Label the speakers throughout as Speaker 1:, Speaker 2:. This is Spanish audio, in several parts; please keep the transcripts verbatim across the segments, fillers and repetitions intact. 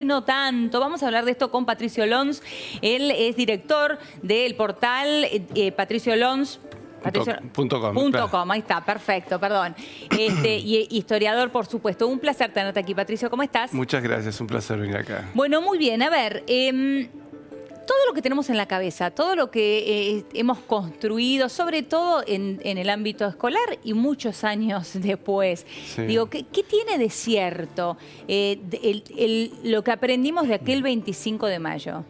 Speaker 1: no tanto. Vamos a hablar de esto con Patricio Lons. Él es director del portal eh, Patricio Lons. Patricio,
Speaker 2: punto com,
Speaker 1: punto
Speaker 2: claro.
Speaker 1: com, ahí está, perfecto, perdón. Este, y historiador, por supuesto. Un placer tenerte aquí, Patricio. ¿Cómo estás?
Speaker 2: Muchas gracias, un placer venir acá.
Speaker 1: Bueno, muy bien. A ver, eh, todo lo que tenemos en la cabeza, todo lo que eh, hemos construido, sobre todo en, en el ámbito escolar y muchos años después. Sí. Digo, ¿qué, qué tiene de cierto eh, el, el, lo que aprendimos de aquel veinticinco de mayo?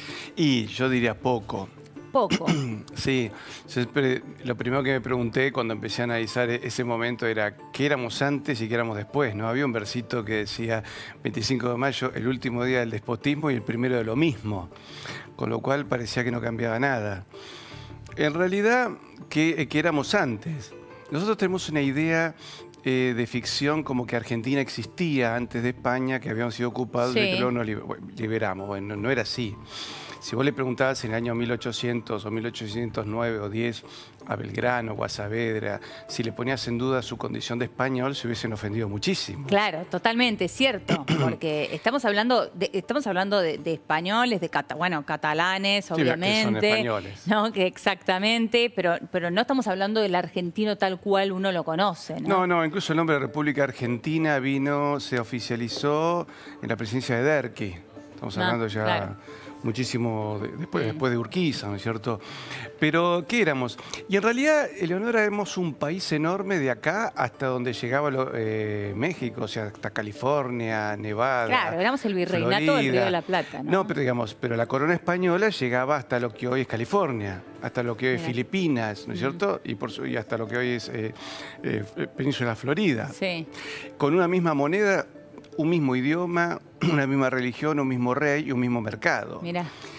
Speaker 2: Y yo diría poco.
Speaker 1: Poco.
Speaker 2: Sí, siempre, lo primero que me pregunté cuando empecé a analizar ese momento era qué éramos antes y qué éramos después, ¿no? Había un versito que decía veinticinco de mayo, el último día del despotismo y el primero de lo mismo, con lo cual parecía que no cambiaba nada. En realidad, ¿qué, qué éramos antes? Nosotros tenemos una idea eh, de ficción como que Argentina existía antes de España, que habíamos sido ocupados sí. y que luego nos liberamos. Bueno, no era así. Si vos le preguntabas en el año mil ochocientos o mil ochocientos nueve o diez a Belgrano o a Saavedra, si le ponías en duda su condición de español, se hubiesen ofendido muchísimo.
Speaker 1: Claro, totalmente, cierto, porque estamos hablando de, estamos hablando de, de españoles, de cata, bueno, catalanes, obviamente.
Speaker 2: Sí, que son españoles.
Speaker 1: No, que exactamente, pero, pero no estamos hablando del argentino tal cual uno lo conoce, ¿no?
Speaker 2: No, no, incluso el nombre de República Argentina vino, se oficializó en la presidencia de Derqui. Estamos hablando no, ya... Claro. muchísimo de, después, después de Urquiza, ¿no es cierto? Pero, ¿qué éramos? Y en realidad, Eleonora, éramos un país enorme de acá hasta donde llegaba lo, eh, México, o sea, hasta California, Nevada.
Speaker 1: Clalo, éramos el virreinato
Speaker 2: Florida.
Speaker 1: del Río de la Plata, ¿no?
Speaker 2: No, pero digamos, pero la corona española llegaba hasta lo que hoy es California, hasta lo que hoy es Mira. Filipinas, ¿no es cierto? Mm. Y, por, y hasta lo que hoy es eh, eh, Península Florida.
Speaker 1: Sí.
Speaker 2: Con una misma moneda, un mismo idioma, una misma religión, un mismo rey y un mismo mercado.
Speaker 1: Mira.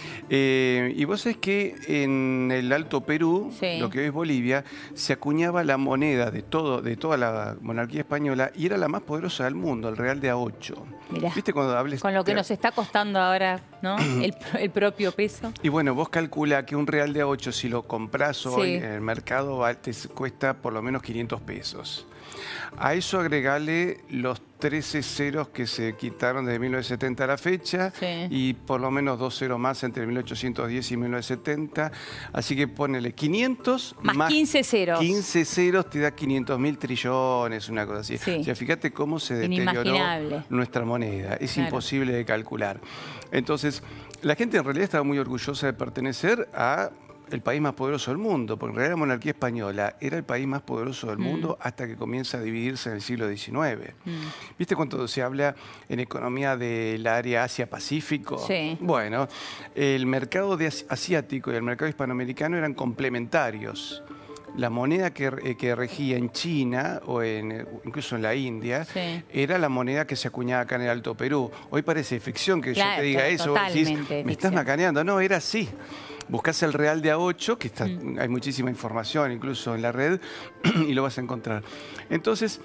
Speaker 2: Eh, y vos sabés que en el Alto Perú, sí. lo que hoy es Bolivia, se acuñaba la moneda de, todo, de toda la monarquía española y era la más poderosa del mundo, el real de a ocho.
Speaker 1: Mirá,
Speaker 2: ¿viste cuando hables?
Speaker 1: Con lo que nos está costando ahora, ¿no? el, el propio peso.
Speaker 2: Y bueno, vos calcula que un real de a ocho, si lo comprás hoy sí. en el mercado, te cuesta por lo menos quinientos pesos. A eso agregale los trece ceros que se quitaron desde mil novecientos setenta a la fecha sí. y por lo menos dos ceros más entre mil ochocientos diez y mil novecientos setenta. Así que ponele quinientos
Speaker 1: más, más quince ceros.
Speaker 2: quince ceros te da quinientos mil trillones, una cosa así. Sí. O sea, fíjate cómo se deterioró nuestra moneda. Es claro. imposible de calcular. Entonces, la gente en realidad estaba muy orgullosa de pertenecer a el país más poderoso del mundo, porque en realidad la monarquía española era el país más poderoso del mm. mundo hasta que comienza a dividirse en el siglo diecinueve. Mm. ¿Viste cuando se habla en economía del área Asia-Pacífico?
Speaker 1: Sí.
Speaker 2: Bueno, el mercado de asiático y el mercado hispanoamericano eran complementarios. La moneda que, eh, que regía en China o en, incluso en la India sí. era la moneda que se acuñaba acá en el Alto Perú. Hoy parece ficción que claro, yo te diga eso. Vos decís, me ficción. estás macaneando. No, era así. Buscás el real de a ocho, que está, mm. hay muchísima información incluso en la red, y lo vas a encontrar. Entonces,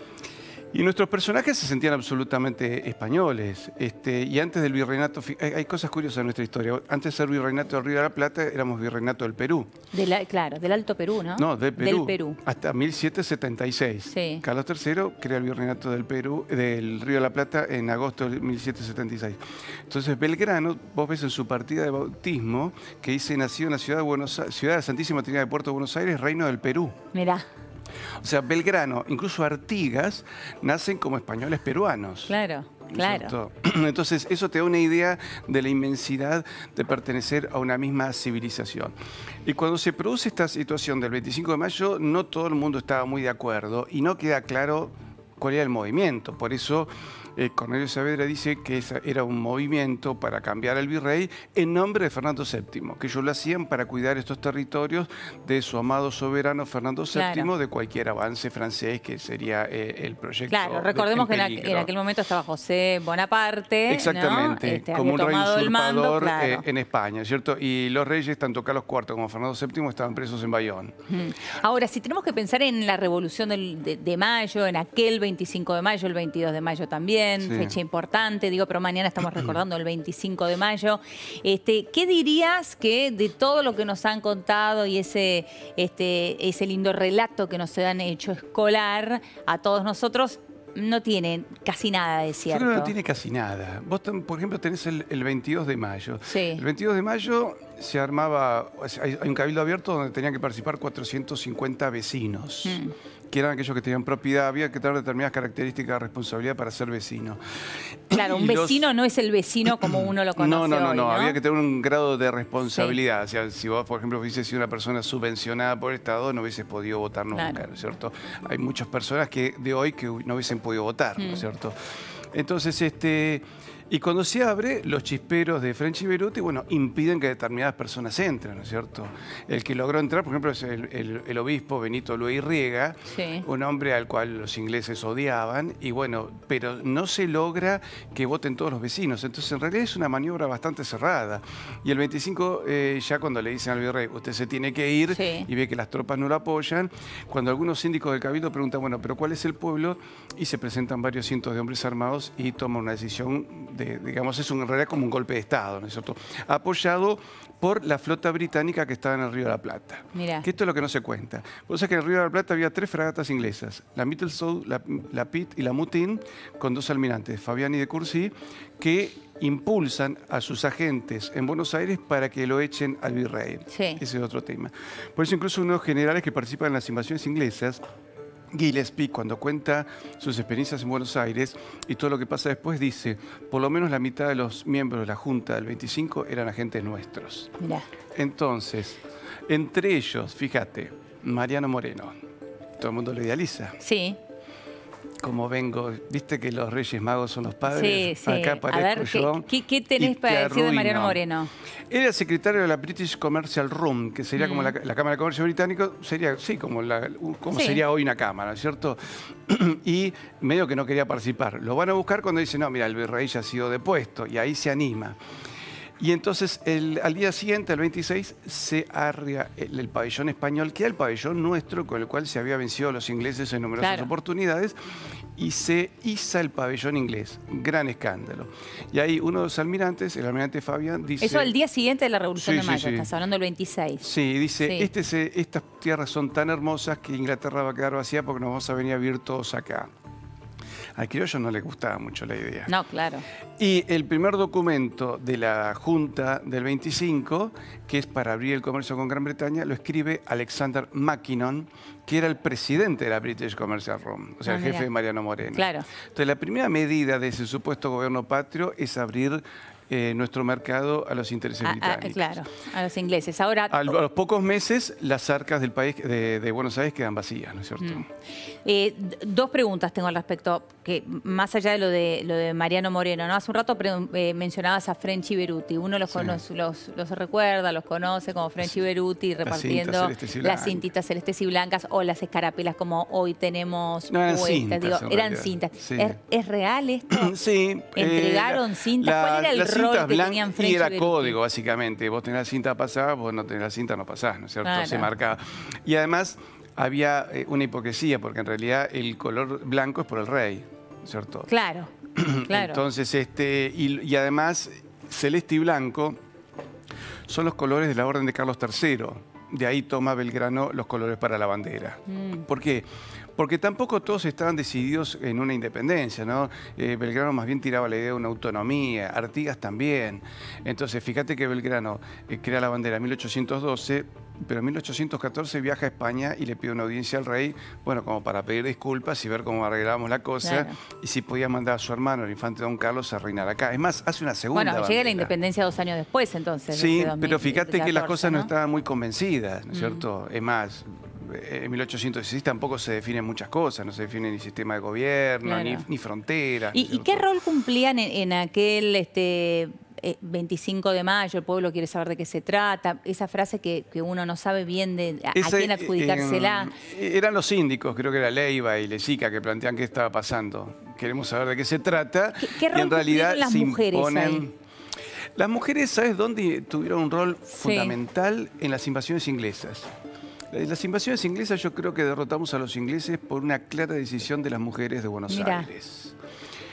Speaker 2: y nuestros personajes se sentían absolutamente españoles. Este, y antes del virreinato, hay, hay cosas curiosas en nuestra historia. Antes de ser virreinato del Río de la Plata, éramos virreinato del Perú.
Speaker 1: De la, claro, del Alto Perú, ¿no?
Speaker 2: No, del Perú.
Speaker 1: Del Perú.
Speaker 2: Hasta mil setecientos setenta y seis.
Speaker 1: Sí.
Speaker 2: Carlos tercero crea el virreinato del Perú, del Río de la Plata en agosto de mil setecientos setenta y seis. Entonces, Belgrano, vos ves en su partida de bautismo, que dice, nació en la ciudad de, Buenos Aires, ciudad de la Santísima Trinidad de Puerto de Buenos Aires, Reino del Perú.
Speaker 1: Mirá.
Speaker 2: O sea, Belgrano, incluso Artigas, nacen como españoles peruanos.
Speaker 1: Claro, claro.
Speaker 2: Entonces, eso te da una idea de la inmensidad de pertenecer a una misma civilización. Y cuando se produce esta situación del veinticinco de mayo, no todo el mundo estaba muy de acuerdo y no queda claro cuál era el movimiento. Por eso eh, Cornelio Saavedra dice que esa era un movimiento para cambiar al virrey en nombre de Fernando séptimo, que ellos lo hacían para cuidar estos territorios de su amado soberano Fernando séptimo, claro. de cualquier avance francés que sería eh, el proyecto.
Speaker 1: Claro, recordemos que en, aqu en aquel momento estaba José Bonaparte,
Speaker 2: exactamente,
Speaker 1: ¿no? este,
Speaker 2: como un rey usurpador
Speaker 1: mando, claro.
Speaker 2: eh, en España, ¿cierto? Y los reyes, tanto Carlos cuarto como Fernando séptimo, estaban presos en Bayón.
Speaker 1: Ahora, si tenemos que pensar en la Revolución del, de, de Mayo, en aquel veinticinco de mayo, el veintidós de mayo también, sí. fecha importante, digo, pero mañana estamos recordando el veinticinco de mayo. Este, ¿qué dirías que de todo lo que nos han contado y ese, este, ese lindo relato que nos han hecho escolar a todos nosotros, no tiene casi nada de cierto.
Speaker 2: Yo creo que no tiene casi nada. Vos, por ejemplo, tenés el, el veintidós de mayo.
Speaker 1: Sí.
Speaker 2: El veintidós de mayo se armaba, hay, hay un cabildo abierto donde tenían que participar cuatrocientos cincuenta vecinos, mm. que eran aquellos que tenían propiedad, había que tener determinadas características de responsabilidad para ser vecino.
Speaker 1: Claro, un vecino los... no es el vecino como uno lo conoce
Speaker 2: No, no, no,
Speaker 1: hoy,
Speaker 2: no,
Speaker 1: ¿no?
Speaker 2: había que tener un grado de responsabilidad.
Speaker 1: Sí.
Speaker 2: O sea, si vos, por ejemplo, hubieses sido una persona subvencionada por el Estado, no hubieses podido votar nunca, claro. ¿no es cierto? Hay muchas personas que de hoy que no hubiesen podido votar, mm. ¿no es cierto? Entonces, este... Y cuando se abre, los chisperos de French y Beruti, bueno, impiden que determinadas personas entren, ¿no es cierto? El que logró entrar, por ejemplo, es el, el, el obispo Benito Luis Riega, sí. un hombre al cual los ingleses odiaban, y bueno, pero no se logra que voten todos los vecinos. Entonces, en realidad es una maniobra bastante cerrada. Y el veinticinco, eh, ya cuando le dicen al virrey, usted se tiene que ir, sí. y ve que las tropas no lo apoyan, cuando algunos síndicos del cabildo preguntan, bueno, ¿pero cuál es el pueblo? Y se presentan varios cientos de hombres armados y toman una decisión de De, digamos, es un, en realidad como un golpe de Estado, ¿no es cierto? Apoyado por la flota británica que estaba en el Río de la Plata.
Speaker 1: Mirá.
Speaker 2: Que esto es lo que no se cuenta. Vos sabés que en el Río de la Plata había tres fragatas inglesas, la Middlesex, la, la Pitt y la Mutine, con dos almirantes, Fabiani de Courcy, que impulsan a sus agentes en Buenos Aires para que lo echen al virrey.
Speaker 1: Sí.
Speaker 2: Ese es otro tema. Por eso incluso unos generales que participan en las invasiones inglesas, Gillespie, cuando cuenta sus experiencias en Buenos Aires y todo lo que pasa después, dice, por lo menos la mitad de los miembros de la Junta del veinticinco eran agentes nuestros.
Speaker 1: Mirá.
Speaker 2: Entonces, entre ellos, fíjate, Mariano Moreno, todo el mundo lo idealiza.
Speaker 1: Sí.
Speaker 2: Como vengo, viste que los Reyes Magos son los padres.
Speaker 1: Sí, sí.
Speaker 2: Acá aparezco
Speaker 1: a ver,
Speaker 2: yo.
Speaker 1: ¿qué, qué tenés para decir de Mariano Moreno?
Speaker 2: Era secretario de la British Commercial Room, que sería mm. como la, la Cámara de Comercio Británico, sería, sí, como, la, como sí. sería hoy una cámara, ¿cierto? Y medio que no quería participar. Lo van a buscar cuando dicen, no, mira, el virrey ya ha sido depuesto, y ahí se anima. Y entonces el, al día siguiente, el veintiséis, se arrea el, el pabellón español, que era el pabellón nuestro con el cual se había vencido a los ingleses en numerosas claro. oportunidades, y se iza el pabellón inglés. Gran escándalo. Y ahí uno de los almirantes, el almirante Fabián, dice...
Speaker 1: Eso al día siguiente de la Revolución
Speaker 2: sí,
Speaker 1: de Mayo,
Speaker 2: sí, sí.
Speaker 1: estás hablando del veintiséis.
Speaker 2: Sí, dice,
Speaker 1: sí.
Speaker 2: Este se, estas tierras son tan hermosas que Inglaterra va a quedar vacía porque nos vamos a venir a vivir todos acá. Al criollo no le gustaba mucho la idea.
Speaker 1: No, claro.
Speaker 2: Y el primer documento de la Junta del veinticinco, que es para abrir el comercio con Gran Bretaña, lo escribe Alexander Mackinnon, que era el presidente de la British Commercial Room, o sea, ah, el jefe mira. de Mariano Moreno.
Speaker 1: Claro.
Speaker 2: Entonces, la primera medida de ese supuesto gobierno patrio es abrir Eh, nuestro mercado a los intereses
Speaker 1: ah,
Speaker 2: británicos.
Speaker 1: Ah, claro, a los ingleses. Ahora,
Speaker 2: a, a los pocos meses, las arcas del país de, de Buenos Aires quedan vacías, ¿no es cierto?
Speaker 1: Mm. Eh, dos preguntas tengo al respecto, que más allá de lo de, lo de Mariano Moreno, ¿no? Hace un rato eh, mencionabas a French y Beruti. Uno los, sí. conoce, los, los recuerda, los conoce como French y Beruti, repartiendo las cintas, las cintitas celestes y blancas o las escarapelas como hoy tenemos
Speaker 2: no, eran
Speaker 1: puestas.
Speaker 2: Cintas,
Speaker 1: Digo,
Speaker 2: en
Speaker 1: eran
Speaker 2: realidad.
Speaker 1: cintas.
Speaker 2: Sí.
Speaker 1: ¿Es, ¿Es real esto?
Speaker 2: Sí.
Speaker 1: ¿Entregaron
Speaker 2: eh, la,
Speaker 1: cintas?
Speaker 2: La,
Speaker 1: ¿Cuál era el
Speaker 2: las
Speaker 1: rol
Speaker 2: cintas
Speaker 1: que tenían French
Speaker 2: y era
Speaker 1: y Beruti?
Speaker 2: código, básicamente. Vos tenés la cinta pasada, vos no tenés la cinta, no pasás, ¿no es cierto?
Speaker 1: Claro.
Speaker 2: Se marcaba. Y además había eh, una hipocresía, porque en realidad el color blanco es por el rey, ¿cierto?
Speaker 1: Claro, claro.
Speaker 2: Entonces, este, y, y además, celeste y blanco son los colores de la Orden de Carlos tercero. De ahí toma Belgrano los colores para la bandera. Mm. ¿Por qué? Porque tampoco todos estaban decididos en una independencia, ¿no? Eh, Belgrano más bien tiraba la idea de una autonomía, Artigas también. Entonces, fíjate que Belgrano eh, crea la bandera en mil ochocientos doce, pero en mil ochocientos catorce viaja a España y le pide una audiencia al rey, bueno, como para pedir disculpas y ver cómo arreglábamos la cosa, claro. y si podía mandar a su hermano, el infante Don Carlos, a reinar acá. Es más, hace una segunda
Speaker 1: Bueno,
Speaker 2: bandera.
Speaker 1: llega la independencia dos años después, entonces.
Speaker 2: Sí, pero fíjate catorce, que las cosas ¿no? no estaban muy convencidas, ¿no es mm. cierto? Es más, en mil ochocientos dieciséis tampoco se definen muchas cosas, no se define ni sistema de gobierno, claro. ni, ni frontera.
Speaker 1: ¿Y, ¿Y qué rol cumplían en, en aquel este, veinticinco de mayo, el pueblo quiere saber de qué se trata? Esa frase que, que uno no sabe bien de a, Ese, a quién adjudicársela.
Speaker 2: Eh, eran los síndicos, creo que era Leiva y Lezica, que plantean qué estaba pasando. Queremos saber de qué se trata.
Speaker 1: ¿Qué, qué rol
Speaker 2: y en realidad
Speaker 1: las
Speaker 2: se
Speaker 1: mujeres
Speaker 2: imponen...
Speaker 1: ahí?
Speaker 2: Las mujeres, ¿sabes dónde tuvieron un rol sí. fundamental? En las invasiones inglesas. Las invasiones inglesas yo creo que derrotamos a los ingleses por una clara decisión de las mujeres de Buenos
Speaker 1: Mirá.
Speaker 2: Aires.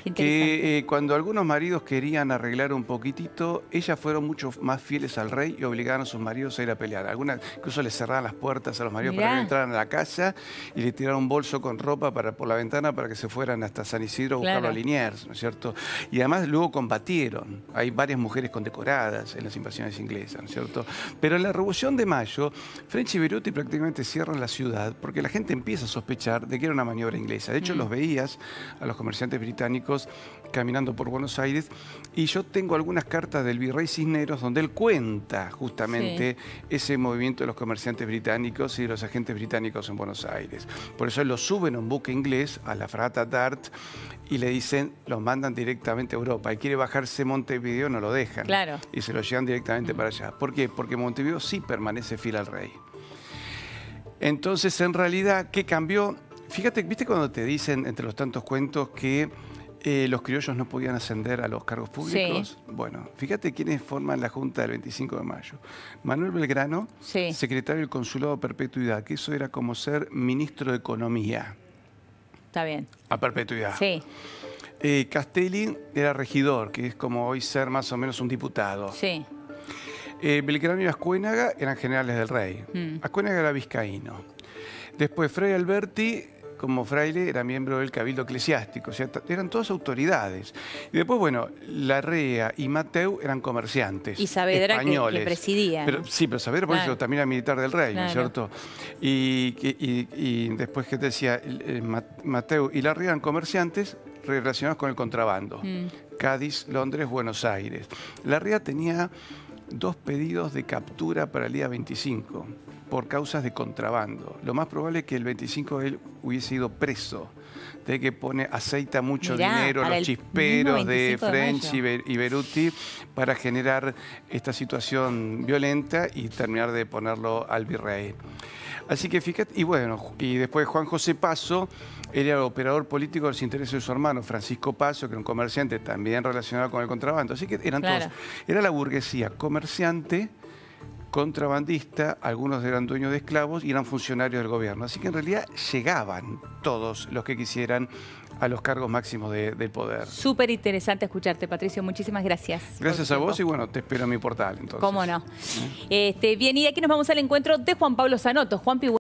Speaker 2: que eh, cuando algunos maridos querían arreglar un poquitito, ellas fueron mucho más fieles al rey y obligaban a sus maridos a ir a pelear. Algunas incluso les cerraban las puertas a los maridos Mirá. para que entraran a la casa y le tiraron un bolso con ropa para, por la ventana para que se fueran hasta San Isidro a buscarlo claro. a Liniers, ¿no es cierto? Y además luego combatieron. Hay varias mujeres condecoradas en las invasiones inglesas, ¿no es cierto? Pero en la Revolución de Mayo, French y Beruti prácticamente cierran la ciudad porque la gente empieza a sospechar de que era una maniobra inglesa. De hecho, mm. los veías a los comerciantes británicos caminando por Buenos Aires y yo tengo algunas cartas del virrey Cisneros donde él cuenta justamente sí. ese movimiento de los comerciantes británicos y de los agentes británicos en Buenos Aires. Por eso él lo suben a un buque inglés, a la fragata Dart, y le dicen, los mandan directamente a Europa. Y quiere bajarse Montevideo, no lo dejan. Claro. Y se lo llevan directamente mm. para allá. ¿Por qué? Porque Montevideo sí permanece fiel al rey. Entonces, en realidad, ¿qué cambió? Fíjate, ¿viste cuando te dicen, entre los tantos cuentos, que eh, los criollos no podían ascender a los cargos públicos? Sí. Bueno, fíjate quiénes forman la Junta del veinticinco de mayo. Manuel Belgrano, sí. secretario del Consulado de Perpetuidad, que eso era como ser ministro de Economía.
Speaker 1: Está bien.
Speaker 2: A perpetuidad.
Speaker 1: Sí.
Speaker 2: Eh, Castelli era regidor, que es como hoy ser más o menos un diputado.
Speaker 1: Sí.
Speaker 2: Eh, Belgrano y Ascuénaga eran generales del rey. Mm. Ascuénaga era vizcaíno. Después Fray Alberti, como fraile, era miembro del Cabildo Eclesiástico. O sea, eran todas autoridades. Y después, bueno, Larrea y Mateu eran comerciantes.
Speaker 1: Y Saavedra
Speaker 2: españoles.
Speaker 1: Que, que presidía.
Speaker 2: Pero, sí, pero Saavedra por
Speaker 1: claro.
Speaker 2: eso también era militar del rey,
Speaker 1: claro.
Speaker 2: ¿no es cierto? Y, y, y después, ¿qué te decía? Mateu y Larrea eran comerciantes relacionados con el contrabando. Mm. Cádiz, Londres, Buenos Aires. Larrea tenía dos pedidos de captura para el día veinticinco por causas de contrabando. Lo más probable es que el veinticinco él hubiese ido preso, de que pone, aceita mucho Mirá, dinero los chisperos de French y, Ber, y Beruti para generar esta situación violenta y terminar de ponerlo al virrey. Así que fíjate, y bueno, y después Juan José Paso, él era operador político de los intereses de su hermano, Francisco Paso, que era un comerciante también relacionado con el contrabando. Así que eran claro. todos, era la burguesía comerciante, contrabandista, algunos eran dueños de esclavos y eran funcionarios del gobierno. Así que en realidad llegaban todos los que quisieran a los cargos máximos de, del poder.
Speaker 1: Súper interesante escucharte, Patricio. Muchísimas gracias.
Speaker 2: Gracias a vos y bueno, te espero en mi portal entonces.
Speaker 1: Cómo no. ¿Eh? Este, bien, y de aquí nos vamos al encuentro de Juan Pablo Zanotto. Juan Pi